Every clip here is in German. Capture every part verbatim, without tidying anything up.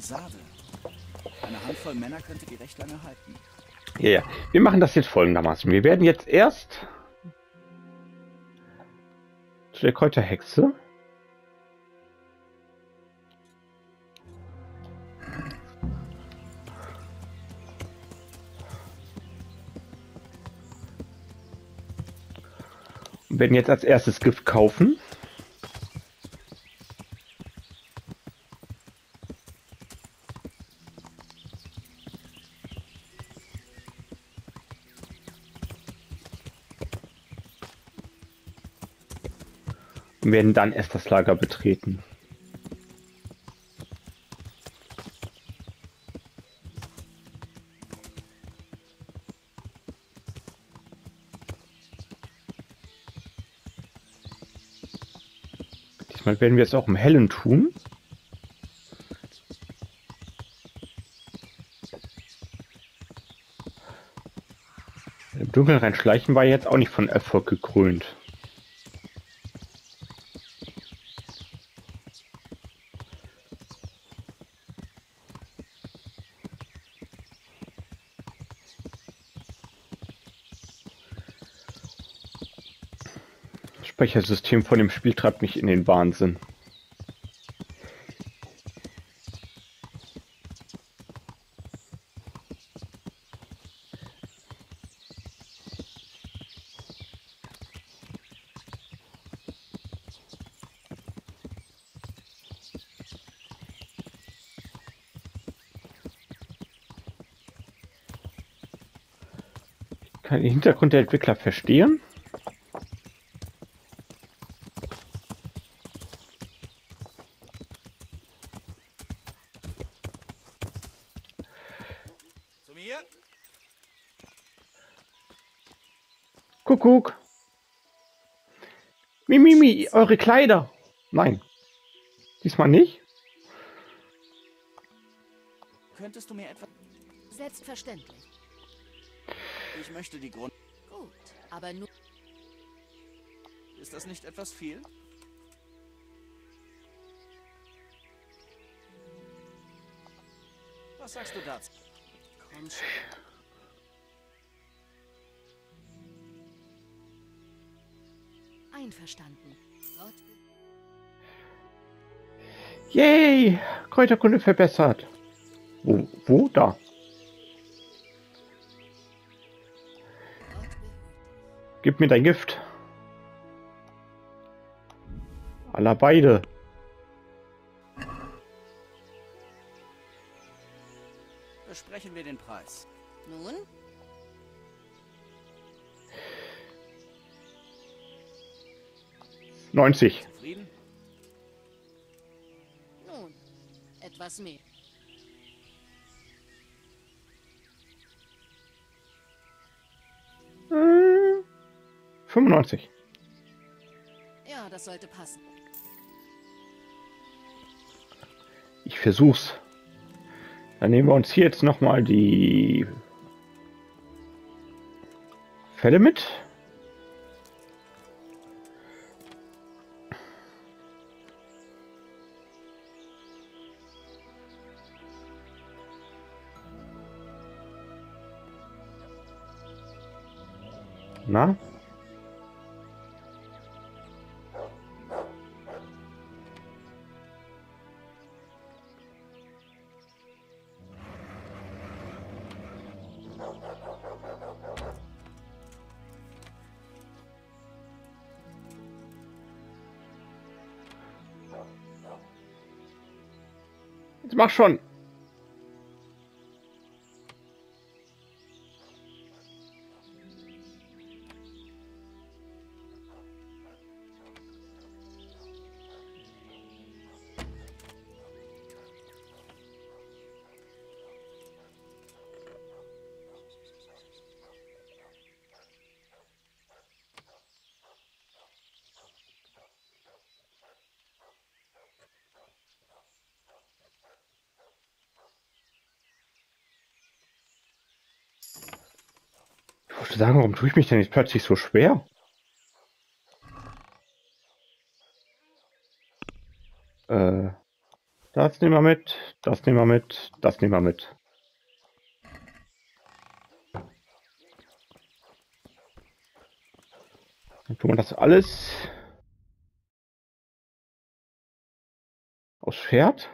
Palisade. Eine Handvoll Männer könnte die recht lange halten. Ja, ja. Wir machen das jetzt folgendermaßen. Wir werden jetzt erst zu der Kräuterhexe. Und werden jetzt als erstes Gift kaufen. Und werden dann erst das Lager betreten. Diesmal werden wir es auch im Hellen tun. Im Dunkeln reinschleichen war jetzt auch nicht von Erfolg gekrönt. Das Speichersystem von dem Spiel treibt mich in den Wahnsinn. Ich kann den Hintergrund der Entwickler verstehen. Zu mir? Kuckuck. Mimimi, eure Kleider. Nein. Diesmal nicht. Könntest du mir etwas... Selbstverständlich. Ich möchte die Grund... Gut, aber nur... Ist das nicht etwas viel? Was sagst du dazu? Komm schon. Einverstanden. Gott. Yay! Kräuterkunde verbessert. Wo? Wo? Da. Gib mir dein Gift. Aller beide. Besprechen wir den Preis. Nun? neunzig. Zufrieden? Nun. Etwas mehr. Äh, fünfundneunzig. Ja, das sollte passen. Ich versuch's. Dann nehmen wir uns hier jetzt nochmal die Fälle mit. Na? Jetzt mach schon. Ich wollte sagen, warum tue ich mich denn jetzt plötzlich so schwer? Äh, da Das nehmen wir mit, das nehmen wir mit, das nehmen wir mit. Dann tun wir das alles aufs Pferd.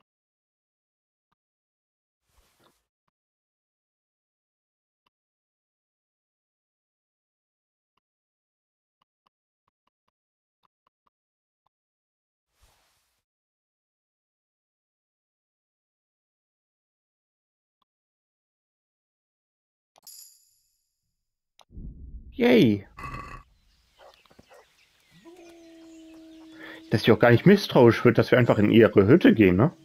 Yay! Dass sie auch gar nicht misstrauisch wird, dass wir einfach in ihre Hütte gehen, ne?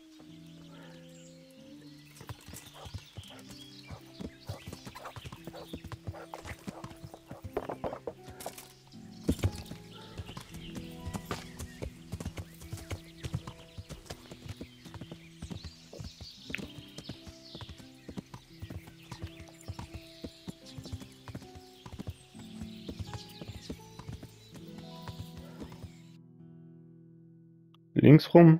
Links rum.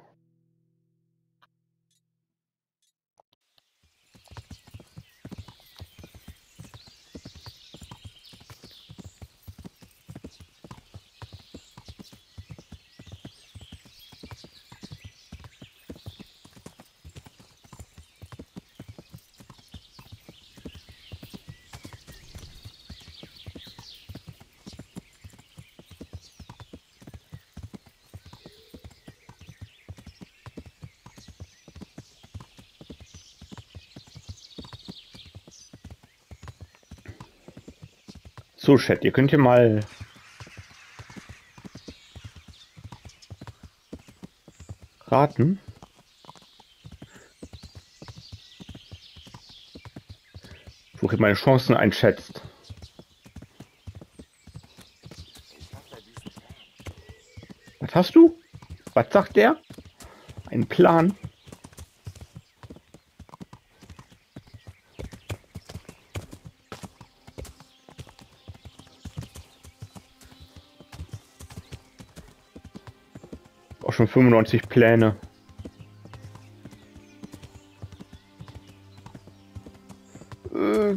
So, Chat, ihr könnt hier mal raten. Wo ihr meine Chancen einschätzt. Was hast du? Was sagt der? Ein Plan? Auch schon fünfundneunzig Pläne. Äh,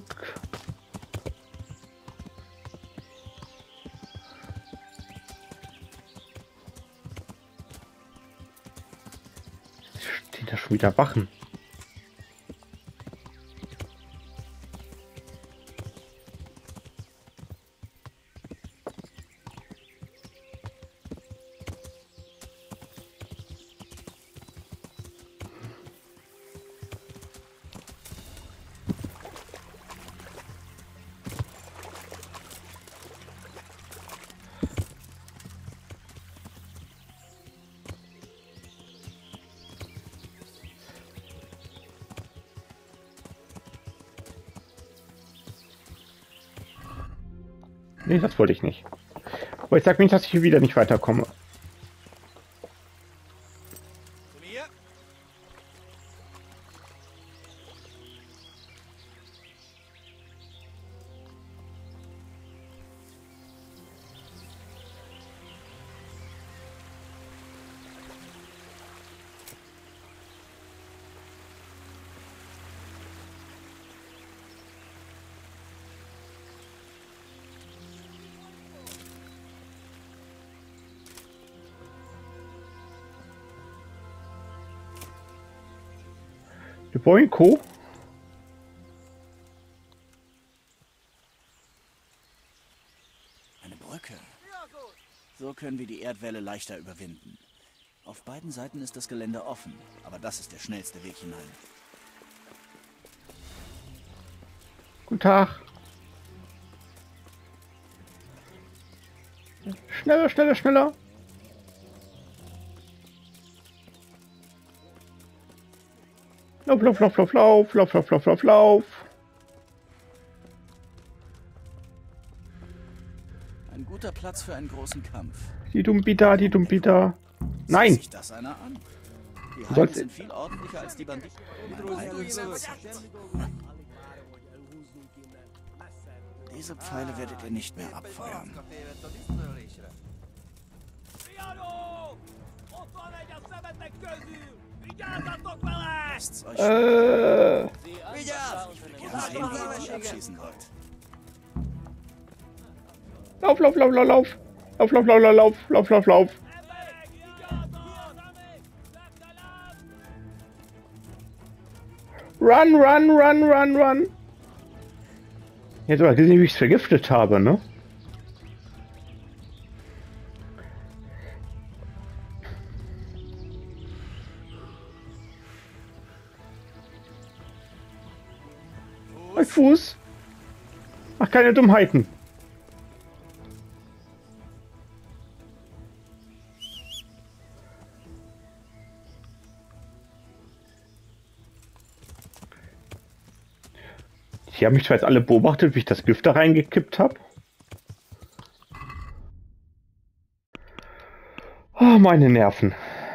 Stehen da schon wieder Wachen? Nee, das wollte ich nicht. Aber ich sag nicht, dass ich hier wieder nicht weiterkomme. Zu mir. De Boinko? Eine Brücke. So können wir die Erdwelle leichter überwinden. Auf beiden Seiten ist das Gelände offen, aber das ist der schnellste Weg hinein. Guten Tag. Schneller, schneller, schneller. Lauf, lauf, lauf, lauf, lauf, lauf, lauf, lauf, lauf, lauf. Ein guter Platz für einen großen Kampf. Die Dumbita, die Dumbita. Sieht Nein! sich das einer an? Die Du Heiden sollst- sind viel ordentlicher als die Banditen. Mein eigenes Rezept. Diese Pfeile werdet ihr nicht mehr abfeuern. Lasst's euch Äh, gerne sehen, wie ihr die abschießen wollt. lauf, lauf, lauf, lauf, lauf. Lauf, lauf, lauf, lauf, lauf, lauf, lauf, lauf. Run, run, run, run, run. Jetzt aber gesehen, wie ich es vergiftet habe, ne? Mein Fuß. Mach keine Dummheiten. Die haben mich zwar jetzt alle beobachtet, wie ich das Gift da reingekippt habe. Oh, meine Nerven.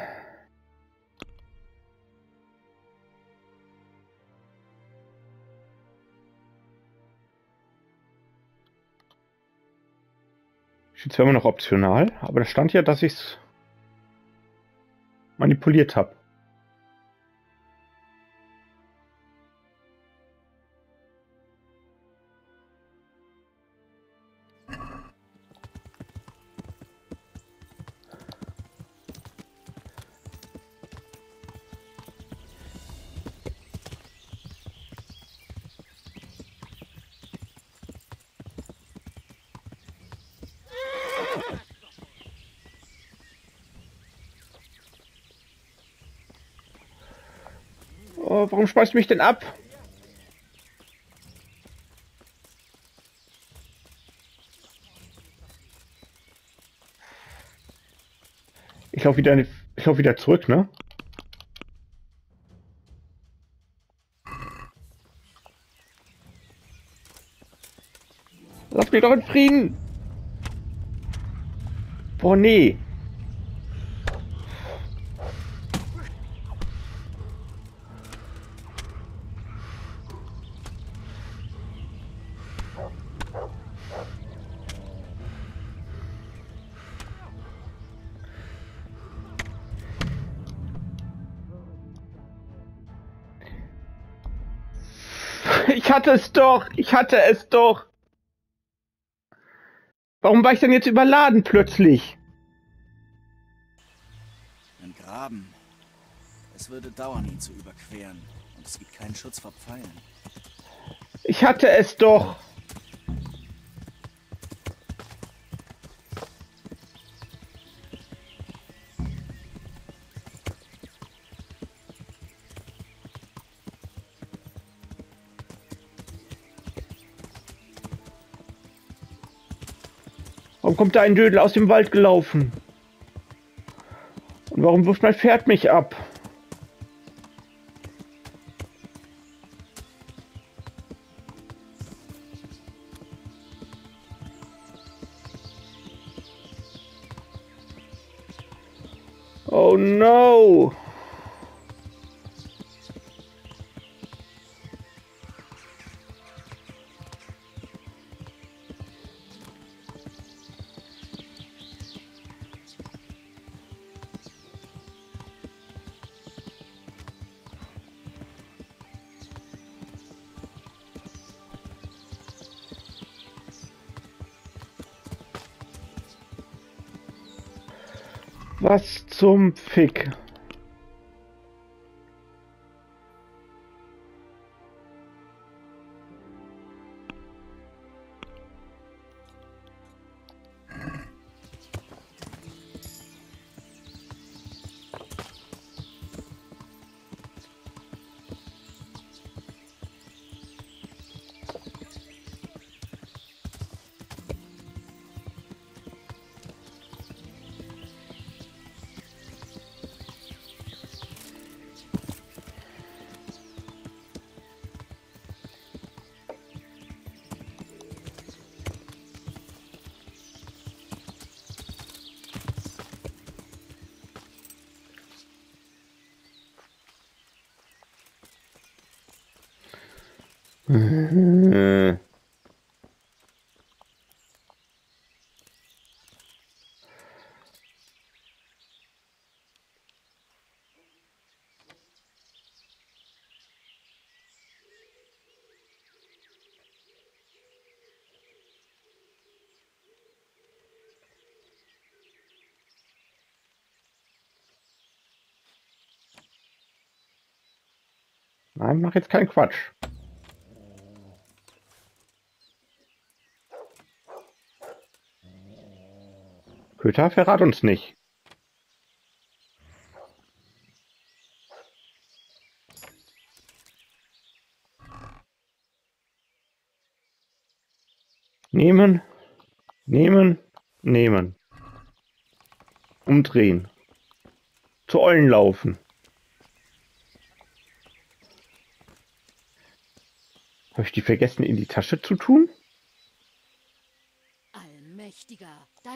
Steht zwar immer noch optional, aber da stand ja, dass ich es manipuliert habe. Oh, warum speist du mich denn ab? Ich laufe wieder, ich laufe wieder zurück, ne? Lass mich doch in Frieden! Boah, nee! Ich hatte es doch! Ich hatte es doch! Warum war ich denn jetzt überladen plötzlich? Ein Graben. Es würde dauern, ihn zu überqueren. Und es gibt keinen Schutz vor Pfeilen. Ich hatte es doch! Warum kommt da ein Dödel aus dem Wald gelaufen? Und warum wirft mein Pferd mich ab? Oh no! Was zum Fick? Äh. Nein, mach jetzt keinen Quatsch. Köter, verrat uns nicht. Nehmen, nehmen, nehmen. Umdrehen. Zu Eulen laufen. Habe ich die vergessen, in die Tasche zu tun? Allmächtiger. Dein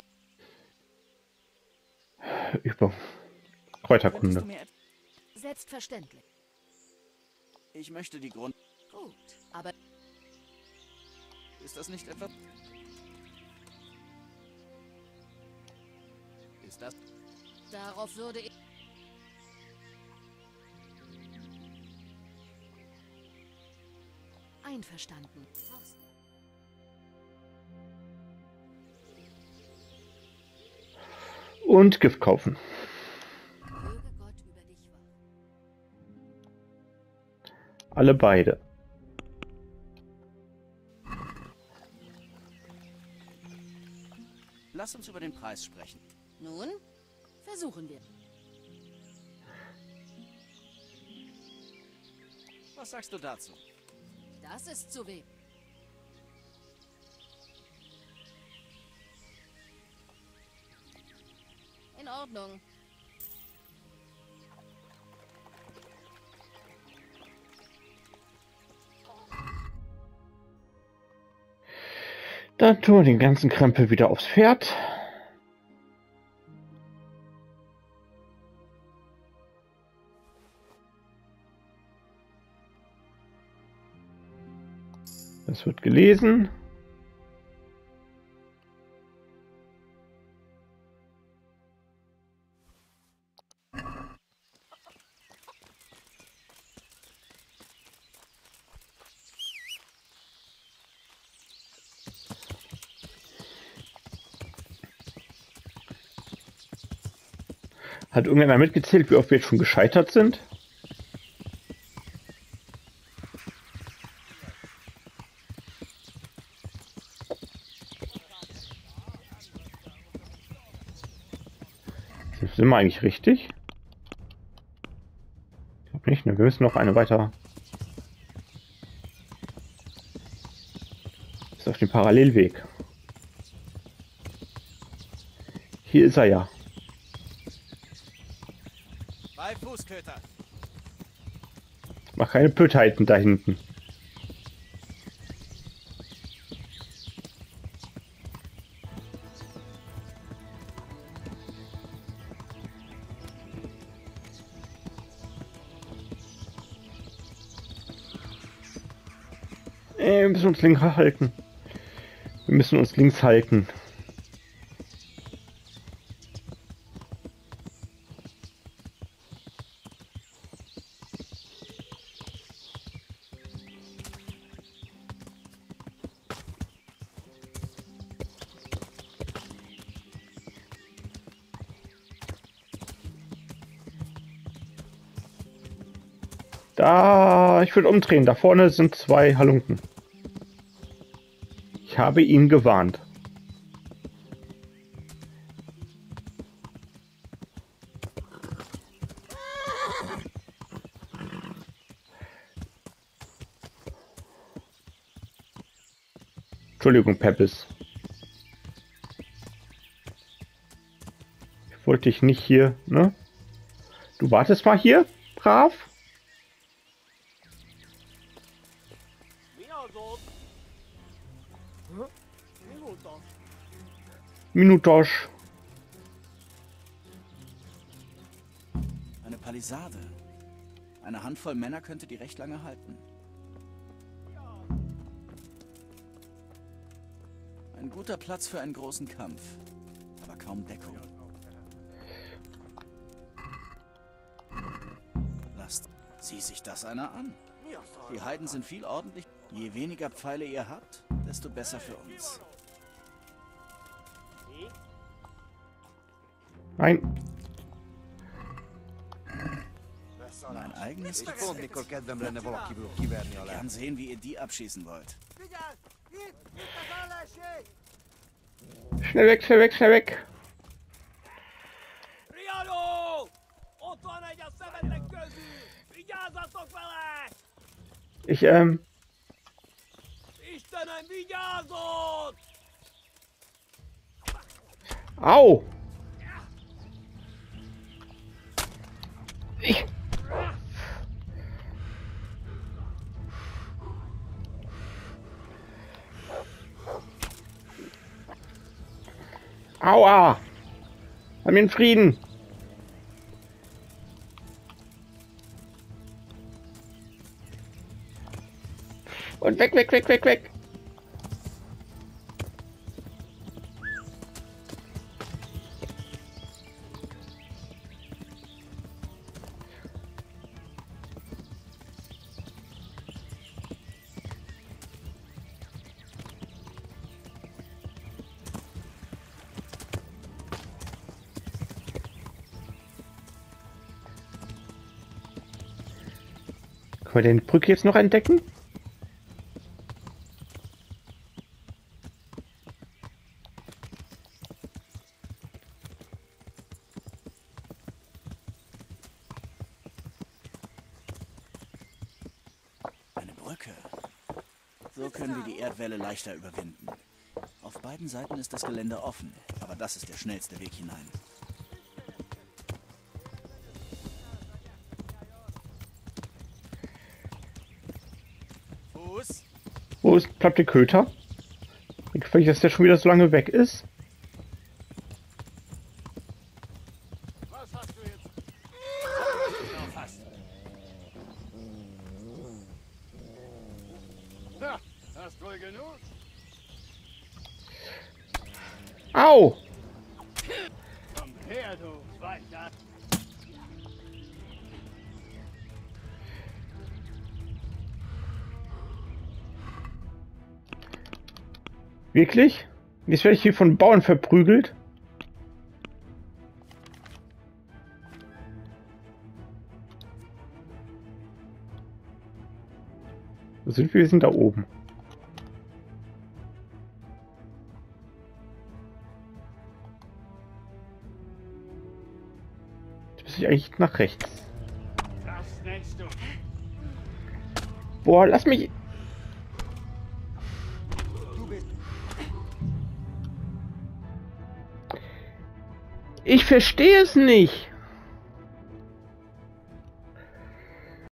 Über Könntest Kräuterkunde. du mir et- Selbstverständlich. Ich möchte die Grund... Gut, aber Ist das nicht etwa... Ist das... darauf würde ich... Einverstanden. Und Gift kaufen. Möge Gott über dich wachen. Alle beide. Lass uns über den Preis sprechen. Nun, versuchen wir. Was sagst du dazu? Das ist zu wenig. In Ordnung. Dann tun wir den ganzen Krempel wieder aufs Pferd. Das wird gelesen. Hat irgendeiner mitgezählt, wie oft wir jetzt schon gescheitert sind? Sind wir eigentlich richtig? Ich glaube nicht, ne? Wir müssen noch eine weiter. Ist auf dem Parallelweg. Hier ist er ja. Bei Fußköter. Mach keine Blödheiten da hinten. Äh, wir müssen uns links halten. Wir müssen uns links halten. Da, ich will umdrehen. Da vorne sind zwei Halunken. Ich habe ihn gewarnt. Entschuldigung, Peppes. Ich wollte dich nicht hier, ne? Du wartest mal hier, brav. Minutosch. Eine Palisade. Eine Handvoll Männer könnte die recht lange halten. Ein guter Platz für einen großen Kampf. Aber kaum Deckung. Lasst sieh sich das einer an. Die Heiden sind viel ordentlich. Je weniger Pfeile ihr habt, desto besser für uns. Nein. Mein eigenes Pont, Rezept. mikor kedvem lenne valakiből kiverni a Gern sehen, wie ihr die abschießen wollt. Schnell weg, schnell weg, schnell weg. Riadó! Ott van egy a szemetek közül! Vigyázzatok vele! Ich, ähm... Istenem, vigyázzon! Au! Ich... Aua! Haben wir Frieden! Und weg, weg, weg, weg, weg! Können wir den Brücke jetzt noch entdecken? Eine Brücke. So können wir die Erdwelle leichter überwinden. Auf beiden Seiten ist das Gelände offen, aber das ist der schnellste Weg hinein. Fuß! Wo ist Platte Köter? Gefällt, dass der schon wieder so lange weg ist. Was hast du jetzt? Genau fast. Ja, hast wohl genug? Au! Komm her, du Weicher! Wirklich? Jetzt werde ich hier von Bauern verprügelt. Wo sind wir? Wir sind da oben. Jetzt muss ich eigentlich nach rechts. Das nennst du. Boah, lass mich... Ich verstehe es nicht.